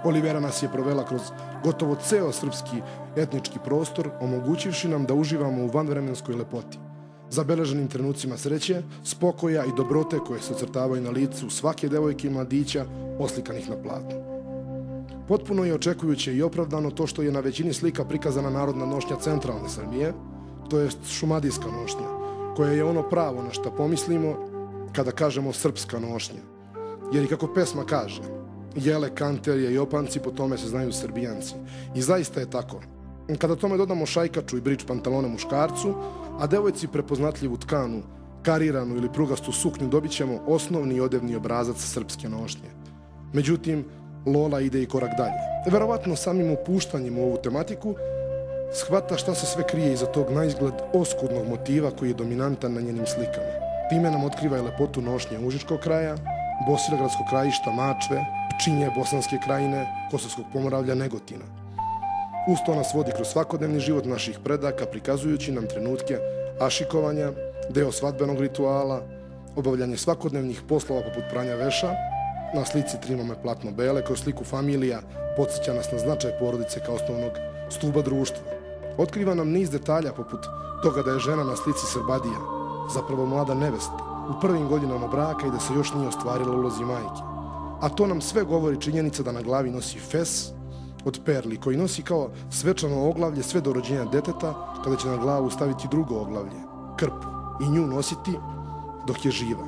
Olivera nas je provela kroz gotovo ceo srpski etnički prostor, omogućivši nam da uživamo u vanvremenskoj lepoti, zabeleženim trenucima sreće, spokoja i dobrote koje se ocrtavaju na licu svake devojke i mladića oslikanih na platnu. Potpuno je očekujuće i opravdano to što je na većini slika prikazana narodna nošnja centralne Srbije, to jest šumadijska nošnja, koja je ono pravo na što pomislimo kada kažemo srpska nošnja. Jer i kako pesma kaže, jele, kanterije i opanci, po tome se znaju Srbijanci. I zaista je tako. Kada tome dodamo šajkaču i brič pantalone muškarcu, a devojci prepoznatljivu tkanu, kariranu ili prugastu suknju, dobit ćemo osnovni odevni obrazac srpske nošnje. Međutim, Lola ide i korak dalje. Verovatno samim upuštanjem u ovu tematiku shvata šta se sve krije iza tog naizgled oskudnog motiva koji je dominantan na njenim slikama. Time nam otkriva i lepotu nošnje Užičkog kraja, Bosilegradskog krajišta, Mačve, Pčinje, Bosanske krajine, Kosovskog Pomoravlja, Negotina. Uz to nas vodi kroz svakodnevni život naših predaka, prikazujući nam trenutke ašikovanja, deo svadbenog rituala, obavljanje svakodnevnih poslova poput pranja veša. Na slici trimamo platno bele, kroz sliku familija podsjeća nas na značaj porodice kao osnovnog stuba društva. Otkriva nam niz detalja poput toga da je žena na slici Srbadija, zapravo mlada nevesta, u prvim godinama braka i da se još nije ostvarila u ulozi majke. A to nam sve govori činjenica da na glavi nosi fes od perli, koji nosi kao svečano oglavlje sve do rođenja deteta, kada će na glavu staviti drugo oglavlje, krpu, i nju nositi dok je živa.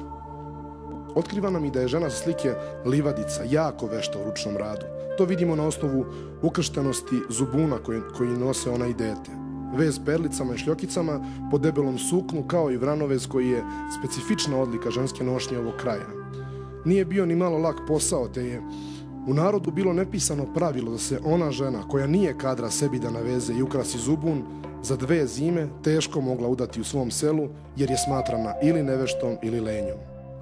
Otkriva nam i da je žena sa slike livadica jako vešta u ručnom radu. To vidimo na osnovu ukrštenosti zubuna koji nose ona i dete. Vez perlicama i šljokicama po debelom suknu, kao i vranovez koji je specifična odlika ženske nošnje ovog kraja. Nije bio ni malo lak posao, te je u narodu bilo nepisano pravilo da se ona žena koja nije kadra sebi da naveze i ukrasi zubun za 2 zime teško mogla udati u svom selu, jer je smatrana ili neveštom ili lenjom.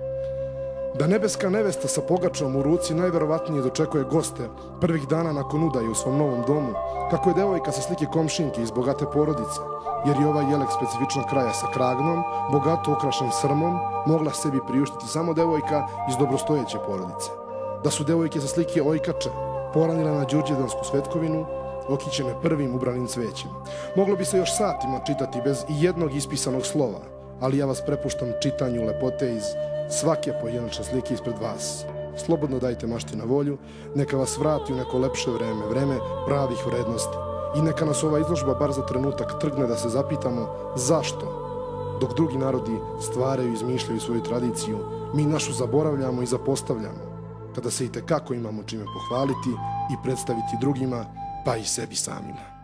Da nebeska nevesta sa pogačom u ruci najverovatnije dočekuje goste prvih dana nakon udaje u svom novom domu, kako je devojka sa slike komšinke iz bogate porodice, jer je ovaj jelek specifičnog kraja sa kragnom, bogato ukrašen srmom, mogla sebi priuštiti samo devojka iz dobrostojeće porodice. Da su devojke sa slike ojkače poranile na đurđevdansku svetkovinu, okićene prvim ubranim cvećem. Moglo bi se još satima čitati bez jednog ispisanog slova, ali ja vas prepuštam čitanju lepote iz svake pojedinačne slike ispred vas. Slobodno dajte mašti na volju, neka vas vrati u neko lepše vreme, vreme pravih vrednosti. I neka nas ova izložba bar za trenutak trgne da se zapitamo zašto, dok drugi narodi stvaraju i izmišljaju svoju tradiciju, mi našu zaboravljamo i zapostavljamo, kada se i tekako imamo čime pohvaliti i predstaviti drugima, pa i sebi samima.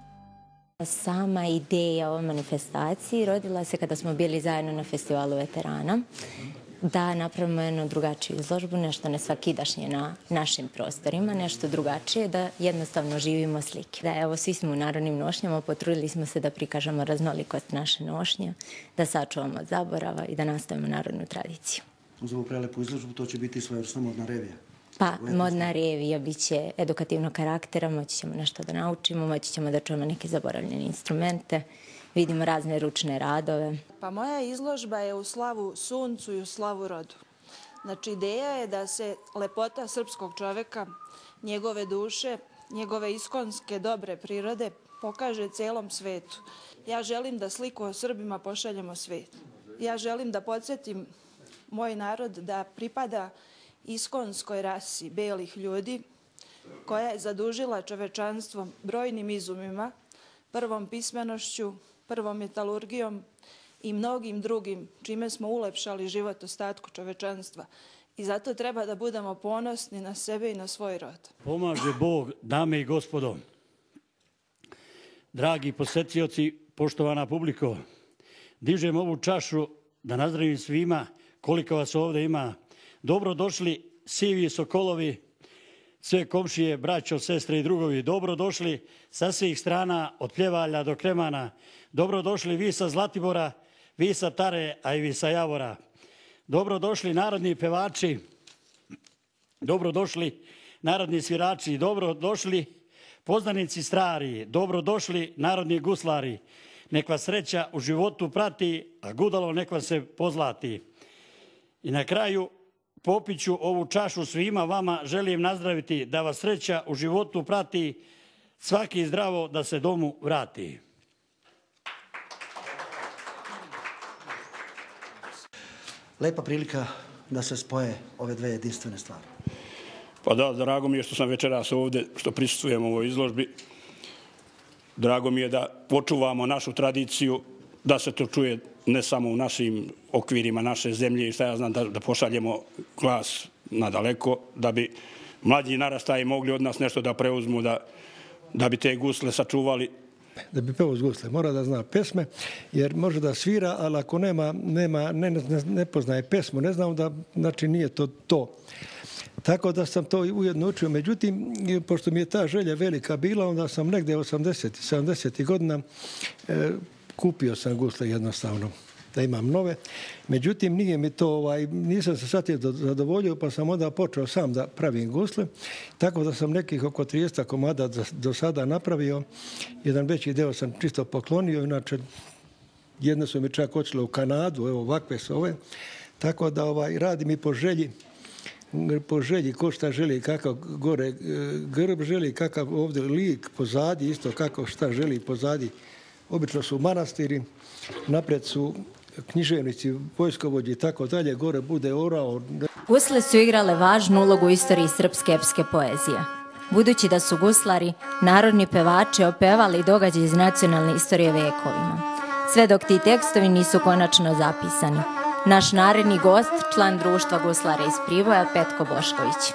Sama ideja o manifestaciji rodila se kada smo bili zajedno na festivalu veterana, da napravimo jednu drugačiju izložbu, nešto nesvakidašnje na našim prostorima, nešto drugačije, da jednostavno živimo slike. Da evo, svi smo u narodnim nošnjama, potrudili smo se da prikažemo raznolikost naše nošnje, da sačuvamo od zaborava i da nastavimo narodnu tradiciju. Uz ovu prelepu izložbu to će biti svojevrsna modna revija. Pa, modna revija bit će edukativnog karaktera, moći ćemo nešto da naučimo, moći ćemo da čujemo neke zaboravljene instrumente, vidimo razne ručne radove. Pa moja izložba je u slavu suncu i u slavu rodu. Znači, ideja je da se lepota srpskog čoveka, njegove duše, njegove iskonske dobre prirode pokaže celom svetu. Ja želim da sliku o Srbima pošaljemo svijetu. Ja želim da podsjetim moj narod da pripada iskonskoj rasi belih ljudi koja je zadužila čovečanstvo brojnim izumima, prvom pismenošću, prvom metalurgijom i mnogim drugim, čime smo ulepšali život ostatku čovečanstva. I zato treba da budemo ponosni na sebe i na svoj rod. Pomaže Bog, dame i gospodo. Dragi posetioci, poštovana publiko, dižem ovu čašu da nazdravim svima koliko vas ovdje ima. Dobro došli sivi sokolovi, sve komšije, braćo, sestre i drugovi. Dobro došli sa svih strana, od Pljevalja do Kremana. Dobro došli vi sa Zlatibora, vi sa Tare, a i vi sa Javora. Dobro došli narodni pevači, dobro došli narodni svirači, dobro došli poznanici strari, dobro došli narodni guslari. Nek vas sreća u životu prati, a gudalo nek vas se pozlati. I na kraju popiću ovu čašu svima vama, želim nazdraviti da vas sreća u životu prati, svaki zdravo da se domu vrati. Lepa prilika da se spoje ove dve jedinstvene stvari. Pa da, drago mi je što sam večeras ovdje, što prisustvujem ovoj izložbi. Drago mi je da očuvamo našu tradiciju, da se to čuje ne samo u našim okvirima naše zemlje i šta ja znam, da pošaljemo glas nadaleko, da bi mlađi narastaji mogli od nas nešto da preuzmu, da bi te gusle sačuvali. Da bi peo uz gusle, mora da zna pesme, jer može da svira, ali ako ne poznaje pesmu, ne znam da, znači nije to. Tako da sam to ujedno učio. Međutim, pošto mi je ta želja velika bila, onda sam negdje 80. godina kupio sam gusle jednostavno, da imam nove. Međutim, nije mi to, nisam se sad zadovoljio, pa sam onda počeo sam da pravim gusle. Tako da sam nekih oko 30 komada do sada napravio. Jedan veći deo sam čisto poklonio, inače jedne su mi čak otišle u Kanadu, evo ovakve su ove. Tako da radim i po želji, ko šta želi, kakav gore grb želi, kakav ovdje lik pozadi, isto kako šta želi pozadi. Obično su manastiri, naprijed su književnici, vojskovođi i tako dalje, gore bude orao. Gusle su igrale važnu ulogu u istoriji srpske epske poezije. Budući da su guslari, narodni pevači, opevali događaje iz nacionalne istorije vekovima. Sve dok ti tekstovi nisu konačno zapisani. Naš naredni gost, član društva guslara iz Priboja, Petko Bošković.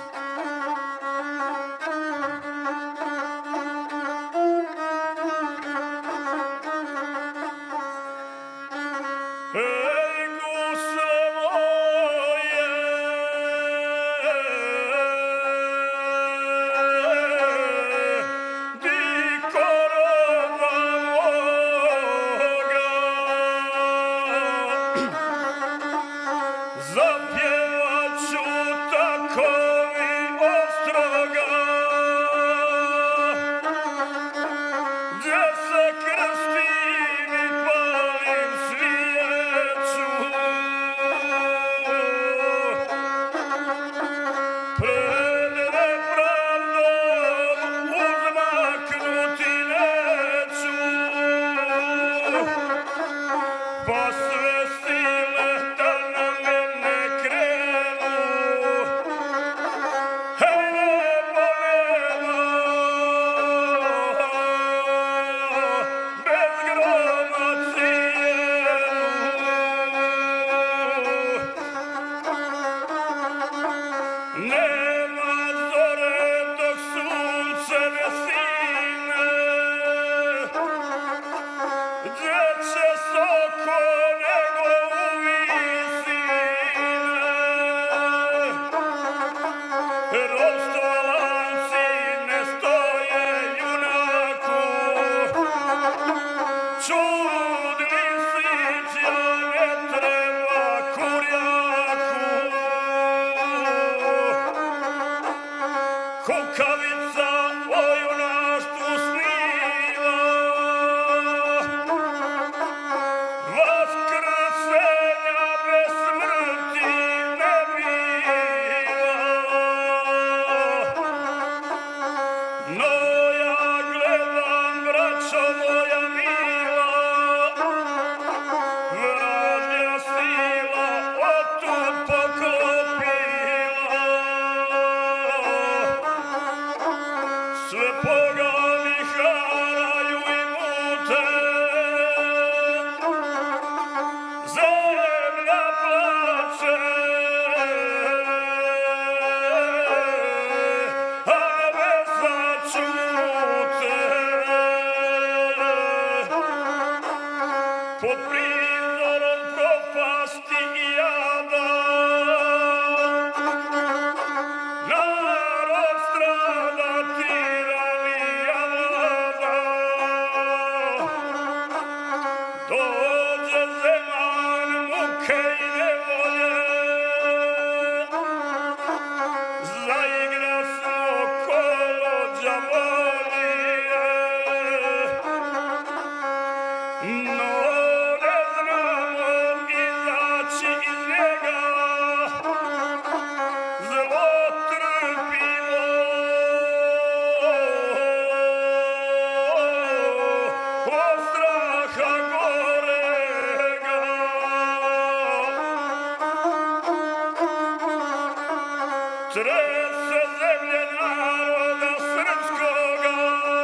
trese zemlje naroda srpskoga,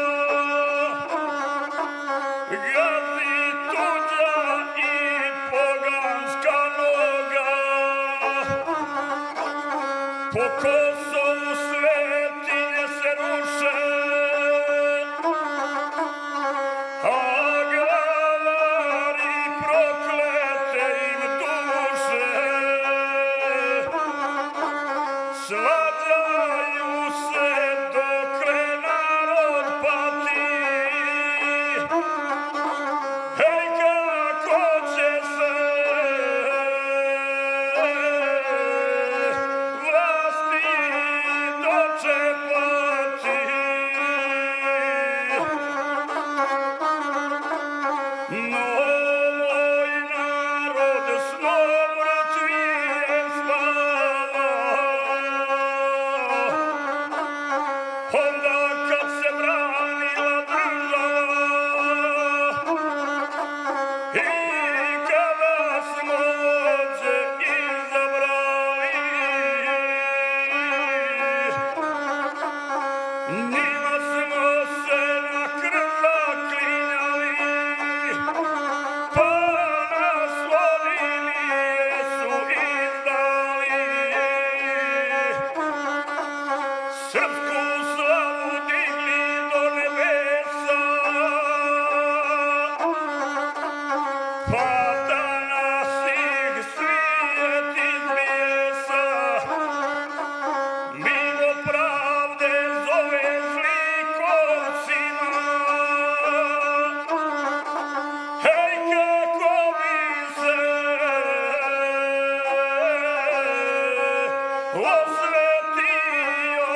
gazi tuđa i poganska noga, po Kosovu svetinje se ruše, a glavari proklete im duše, svađaju se dokle narod pati. Hej, kako će se vlasti dočepati. No, moj narod snom mrtvi je spava, onda kad se branila država i kada smo ovdje izabrali, njima smo se na krv zaklinjali, pa nas vodili jesu izdali. Srpsku slavu digli do nebesa, pa danas ih svijet izbijesa. Mimo pravde zove zlikovcima, hej, kako bi se osvetio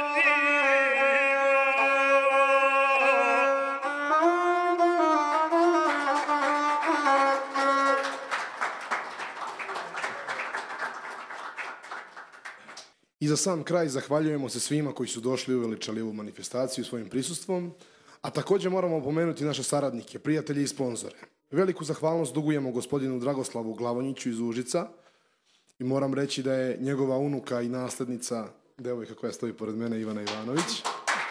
I za sam kraj zahvaljujemo se svima koji su došli i uveličali ovu manifestaciju svojim prisustvom, a također moramo pomenuti naše saradnike, prijatelje i sponzore. Veliku zahvalnost dugujemo gospodinu Dragoslavu Glavonjiću iz Užica i moram reći da je njegova unuka i naslednica, devojka koja stoji pored mene, Ivana Ivanović.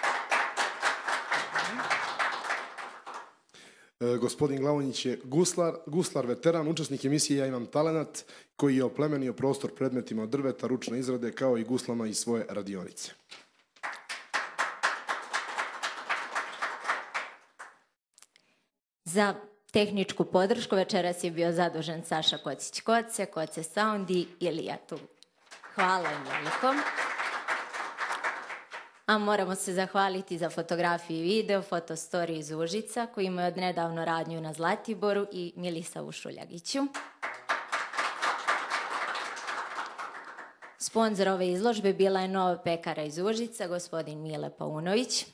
Gospodin Glavonjić je guslar, veteran, učesnik emisije Ja imam talenat, koji je oplemenio prostor predmetima od drveta, ručne izrade, kao i guslama iz svoje radionice. Za tehničku podršku večeras je bio zadužen Saša Kocić-Koce, Koce Sound i Ilija tu. Hvala im veliko. A moramo se zahvaliti za fotografiju i video, Fotostoriju iz Užica, koji imaju odnedavno radnju na Zlatiboru, i Milisavu Šuljagiću. Sponzor ove izložbe bila je Nova pekara iz Užica, gospodin Mile Paunović.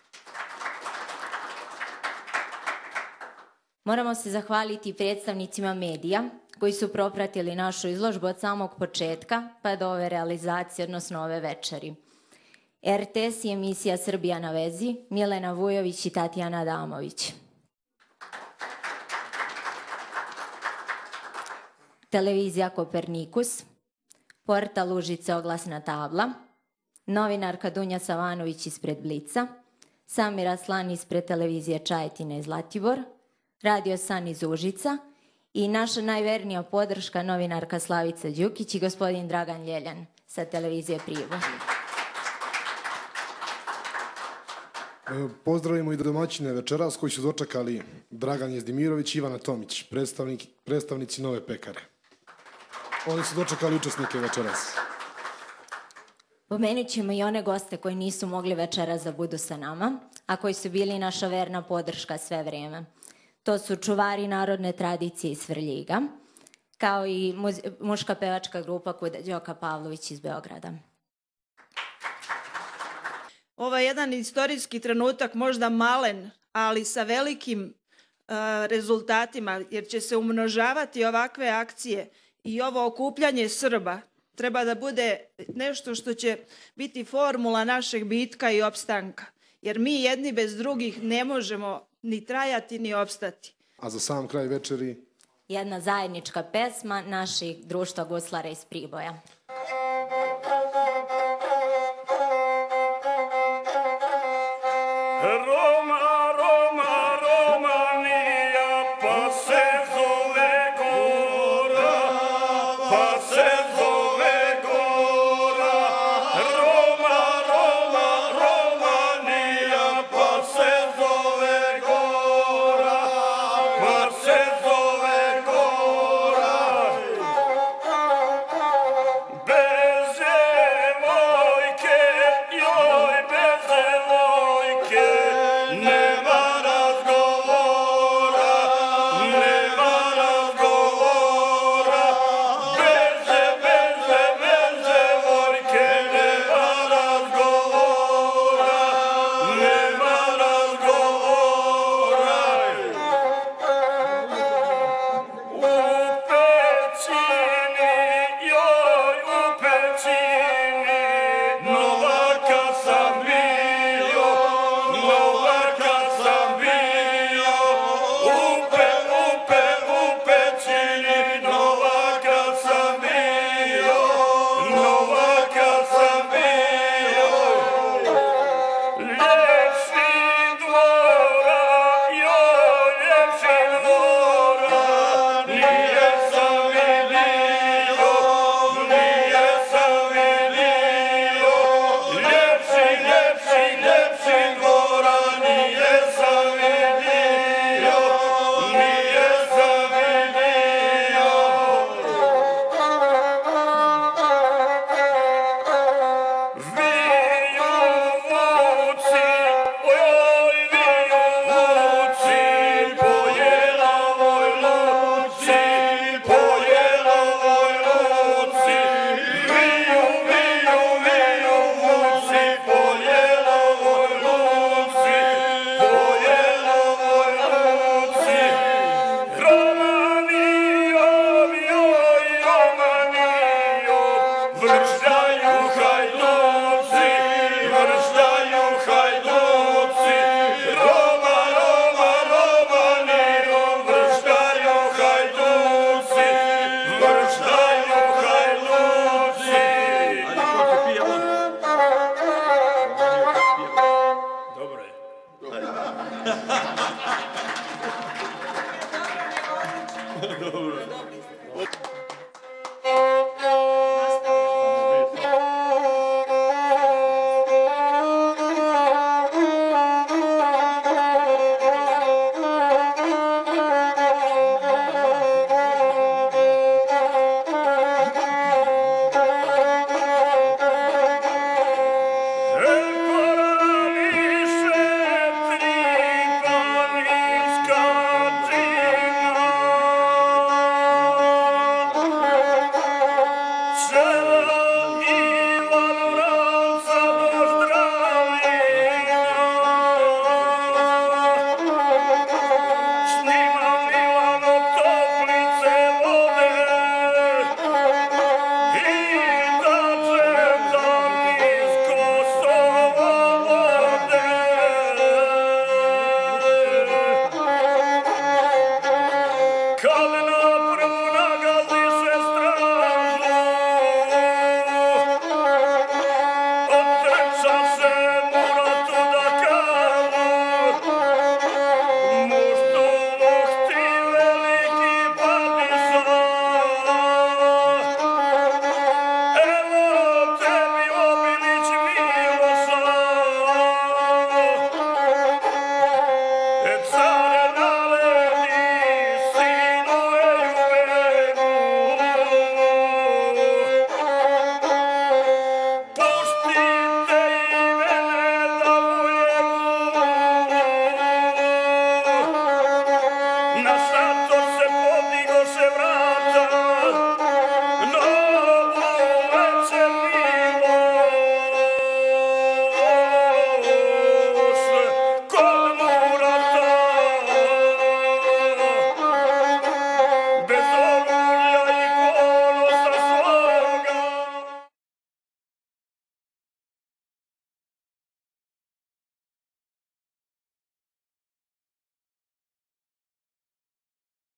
Moramo se zahvaliti predstavnicima medija koji su propratili našu izložbu od samog početka pa do ove realizacije, odnosno ove večeri. RTS i emisija Srbija na vezi, Milena Vujović i Tatjana Adamović. Televizija Kopernikus, portal Užice oglasna tabla, novinarka Dunja Savanović ispred Blica, Samir Aslan ispred televizije Čajetina iz Zlatibor, Radio San iz Užica i naša najvernija podrška novinarka Slavica Đukić i gospodin Dragan Ljeljan sa televizije Priboj. Pozdravimo i domaćine večeras koji su dočekali Dragan Jezdimirović i Ivana Tomić, predstavnici Nove pekare. Oni su dočekali učesnike večeras. Pomenut ćemo i one goste koji nisu mogli večeras da budu sa nama, a koji su bili naša verna podrška sve vreme. To su čuvari narodne tradicije iz Svrljiga, kao i muška pevačka grupa Kuda Đoka Pavlović iz Beograda. Ovo je jedan istorijski trenutak, možda malen, ali sa velikim rezultatima, jer će se umnožavati ovakve akcije i ovo okupljanje Srba treba da bude nešto što će biti formula našeg bitka i opstanka. Jer mi jedni bez drugih ne možemo ni trajati ni opstati. A za sam kraj večeri? Jedna zajednička pesma naših društva guslara iz Priboja. Heroji!